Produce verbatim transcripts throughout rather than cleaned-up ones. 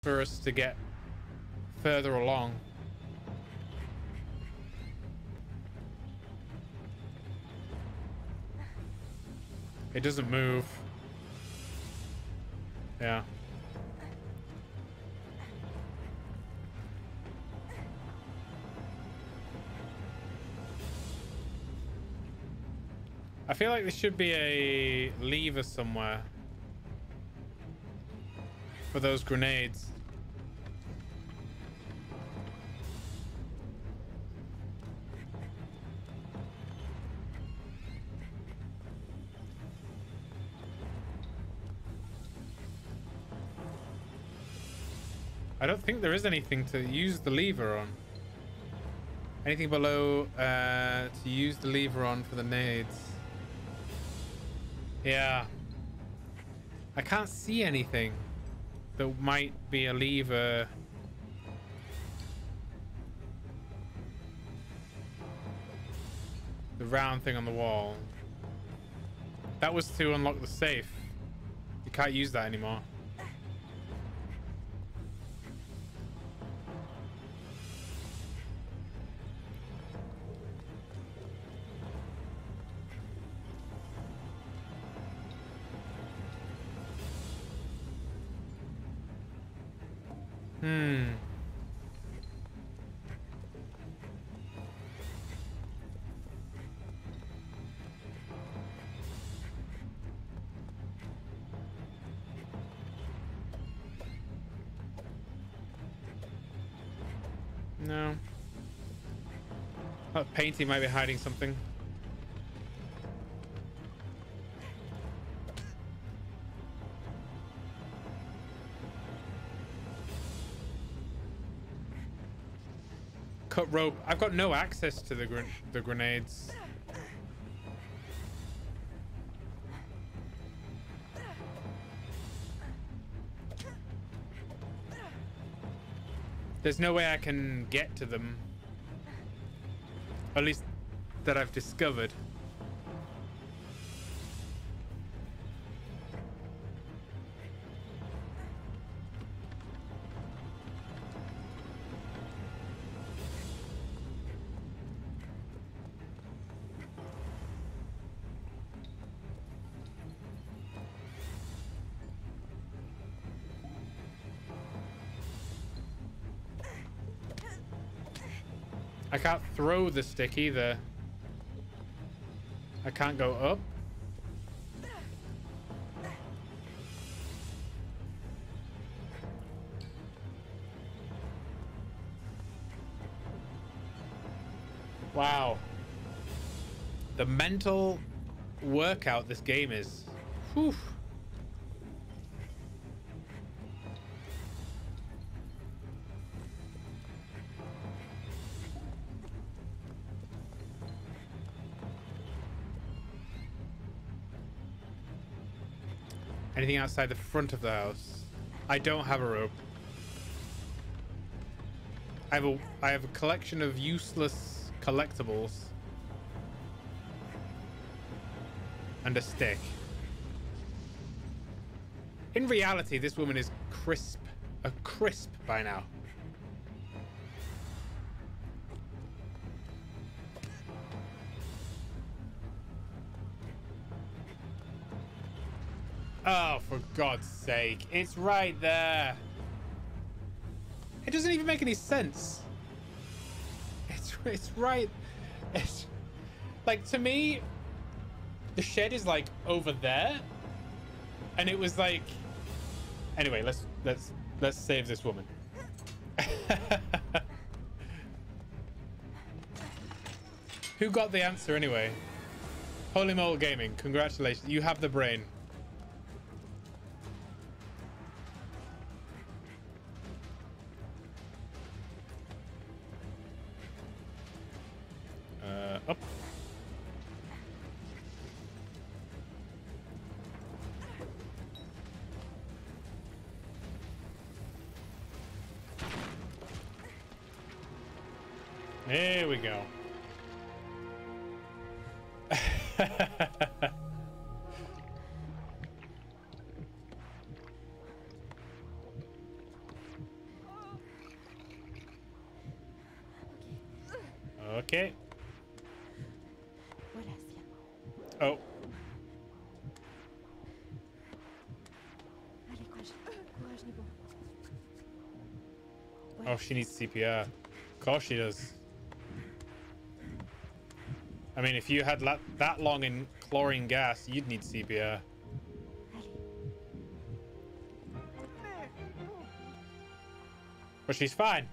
for us to get further along. It doesn't move. Yeah. I feel like there should be a lever somewhere for those grenades. I don't think there is anything to use the lever on. Anything below uh, to use the lever on for the nades. Yeah. I can't see anything that might be a lever. The round thing on the wall. That was to unlock the safe. You can't use that anymore. Hmm. No. That painting might be hiding something. Cut rope. I've got no access to the gr the grenades. There's no way I can get to them. At least that I've discovered. I can't throw the stick either. I can't go up. Wow. The mental workout this game is. Whew. Anything outside the front of the house? I don't have a rope. I have a I have a collection of useless collectibles and a stick. In reality, this woman is crisp, a crisp by now. Oh, for God's sake. It's right there. It doesn't even make any sense. It's, it's right. It's, like, to me, the shed is, like, over there. And it was like... Anyway, let's, let's, let's save this woman. Who got the answer anyway? Holy Mole Gaming, congratulations. You have the brain. Uh, up. There we go. Okay. Voilà, c'est là. Oh. Allez, courage. Courage, Nico. Oh, she needs C P R. Of course she does. I mean, if you had la that long in chlorine gas, you'd need C P R. Allez. But she's fine.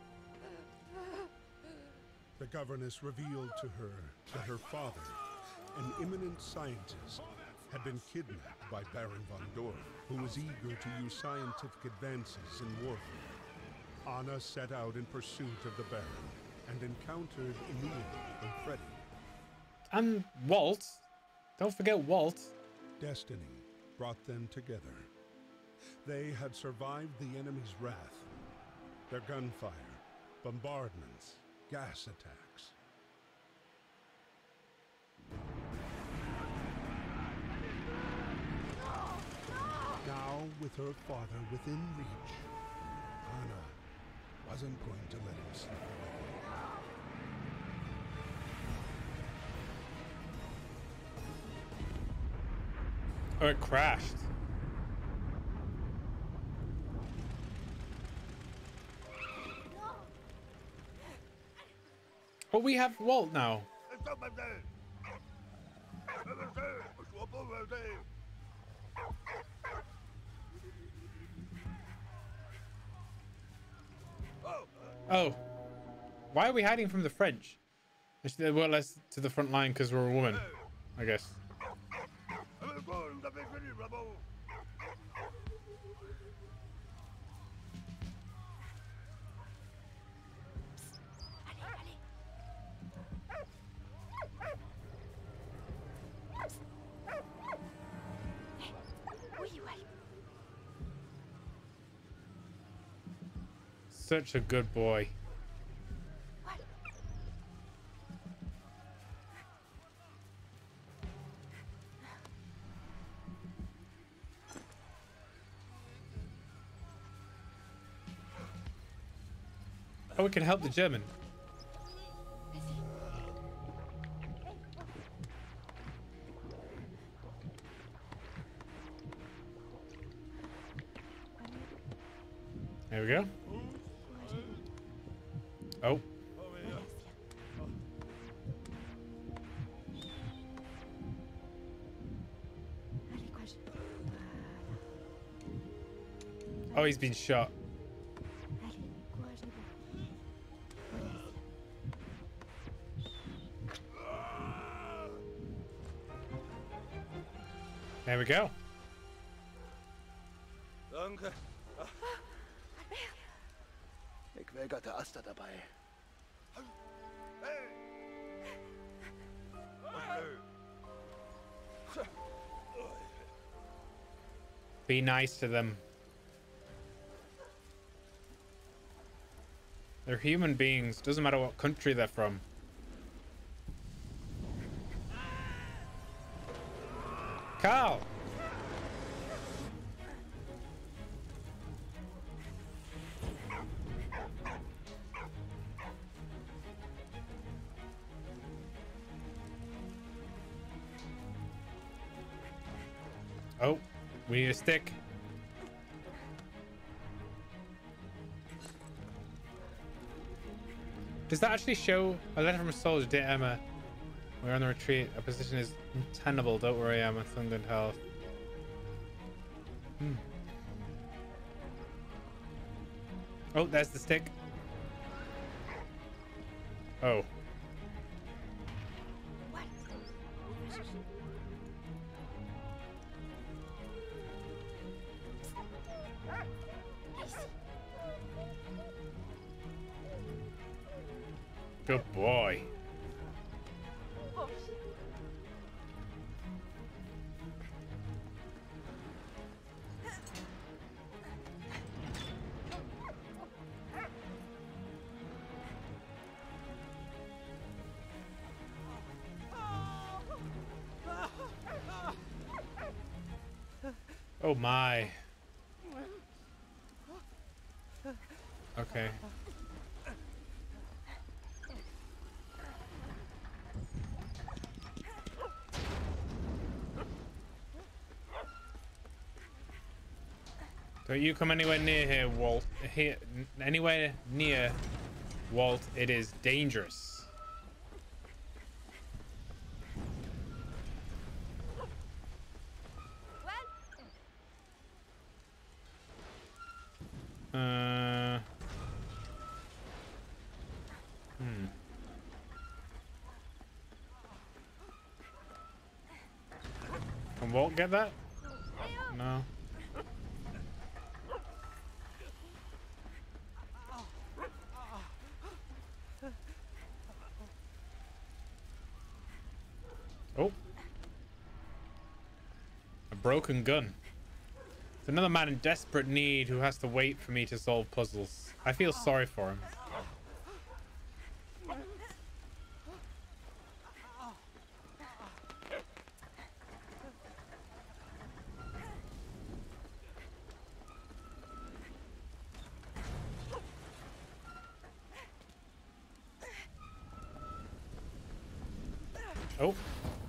The governess revealed to her that her father, an eminent scientist, had been kidnapped by Baron von Dorf, who was eager to use scientific advances in warfare. Anna set out in pursuit of the Baron and encountered Emil and Freddy. And Walt. Don't forget Walt. Destiny brought them together. They had survived the enemy's wrath, their gunfire, bombardments, gas attacks. Now, with her father within reach, Anna wasn't going to let him slip away. Oh, it crashed. But we have Walt now. Oh. Why are we hiding from the French? They were less to the front line because we're a woman, I guess. Such a good boy. Oh, we can help the German. There we go. Oh. Oh, he's been shot. There we go. Danke. Ik weigerte Asta dabei. Be nice to them. They're human beings. Doesn't matter what country they're from. Carl! Oh, we need a stick. Does that actually show a letter from a soldier, dear Emma? We're on the retreat. Our position is untenable. Don't worry, Emma. Thunder health. Hmm. Oh, there's the stick. Oh. Good boy. Oh my. Okay. Don't you come anywhere near here, Walt. Here, anywhere near Walt, it is dangerous. Uh. Hmm. Can Walt get that? No. Oh. A broken gun. It's another man in desperate need who has to wait for me to solve puzzles. I feel sorry for him. Oh.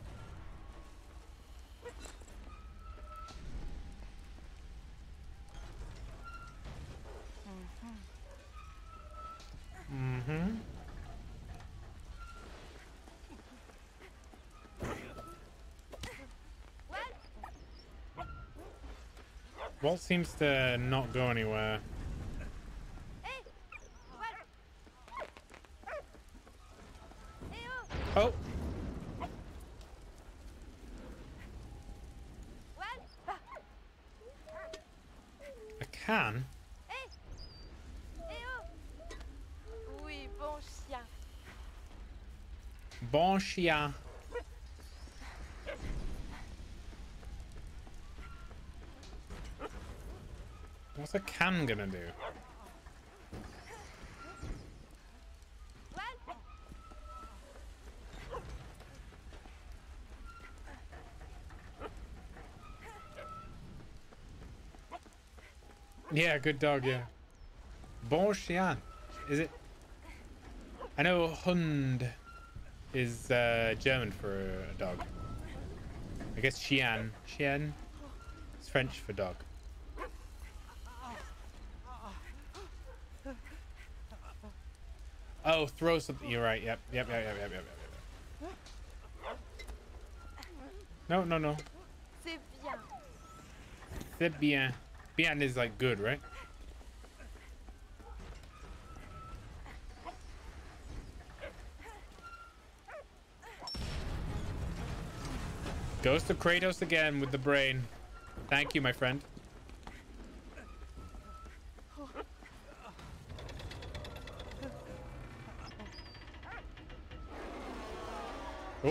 Mm-hmm. Walt seems to not go anywhere. Oh. A can? Oui, bon chien. Bon chien. What's a can gonna do? Yeah, good dog, yeah. Bon chien. Is it? I know Hund is uh, German for a dog. I guess chien. Chien is French for dog. Oh, throw something. You're right. Yep. Yep. Yep. Yep. Yep. Yep. Yep. No. No. No. C'est bien. C'est bien. Bien is like good, right? Goes to Kratos again with the brain. Thank you, my friend. Oh.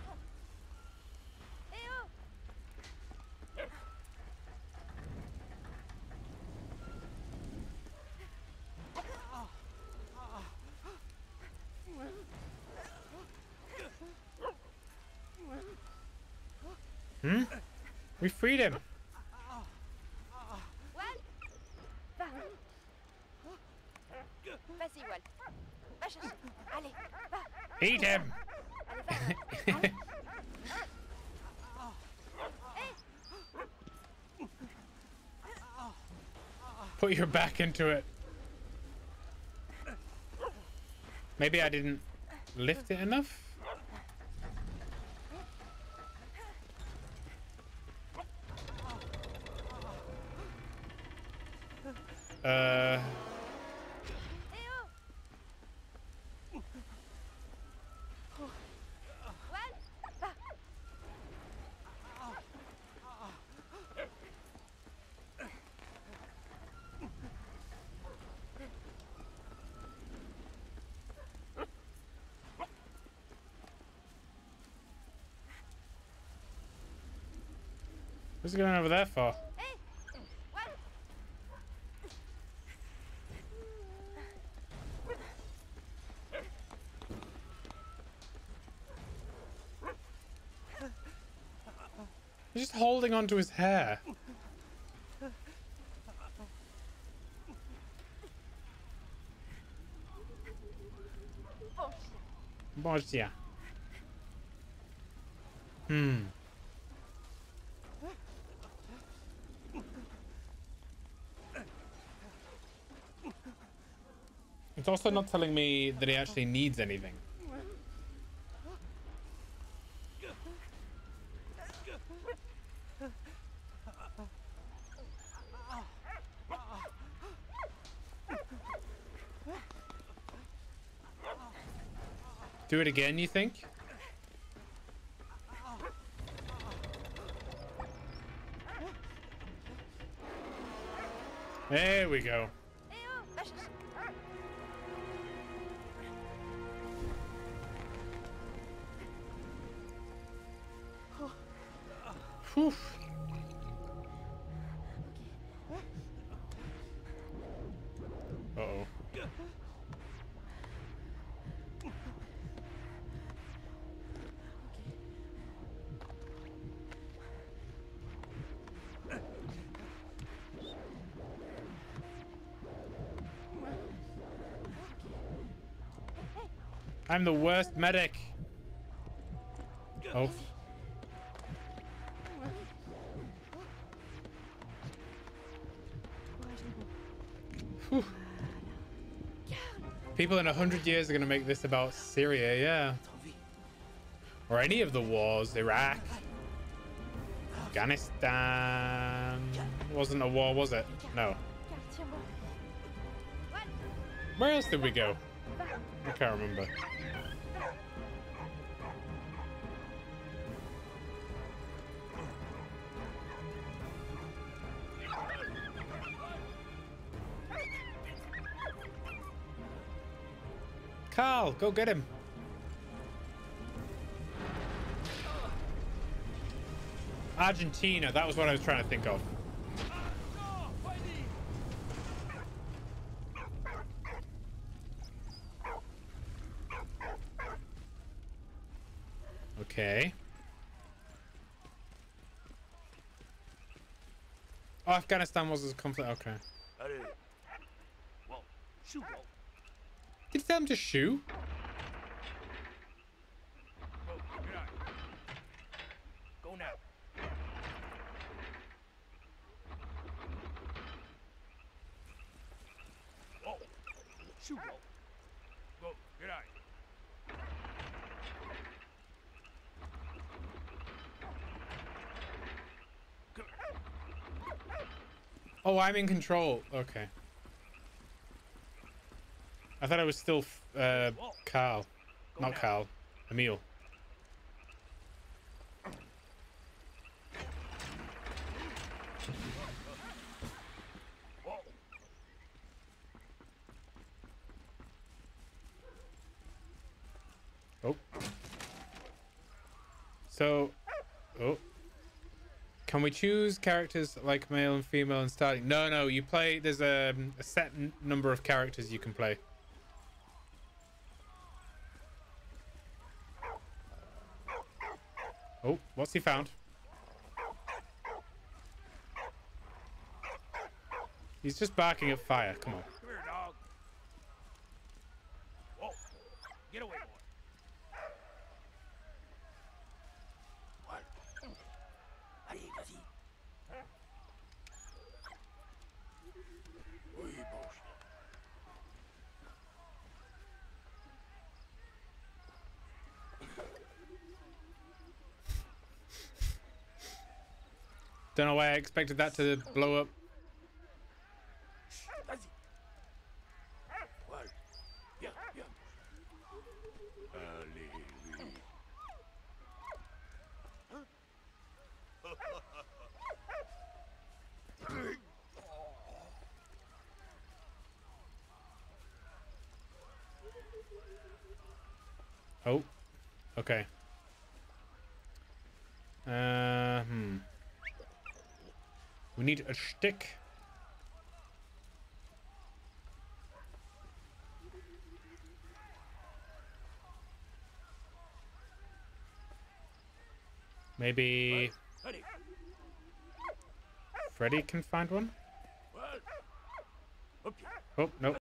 Hmm? We freed him. Walt, va. Vas-y, Walt. Va chercher. Allez, va. Eat him. Allez, va. Allez. Put your back into it. Maybe I didn't lift it enough? Uh... What's he going over there for? He's just holding onto his hair. Bon chien. Hmm. It's also not telling me that he actually needs anything. Do it again, you think? There we go. Eh oh, va chercher. Whew. Uh-oh. I'm the worst medic. Oh. Whew. People in a hundred years are gonna make this about Syria, yeah. Or any of the wars, Iraq, Afghanistan. It wasn't a war, was it? No. Where else did we go? I can't remember. Carl, go get him. Argentina, that was what I was trying to think of. Okay. Oh, Afghanistan was a conflict. Okay. Did you tell him to shoot? Go now. Oh, shoot. Go, get out. Oh, I'm in control. Okay. I thought I was still uh, Carl. Not Carl. Emil. Oh. So, oh. Can we choose characters like male and female and starting? No, no, you play, there's a, a set n number of characters you can play. Oh, what's he found? He's just barking at fire, come on. Come here, dog. Whoa. Get away, boy. What? Allez, vas-y. Oui, bon. Don't know why I expected that to blow up. Vas-y. Voilà. Viens, viens. Allez, oui. Oh, okay. Uh, hmm. We need a stick. Maybe Freddy can find one? Oh, no.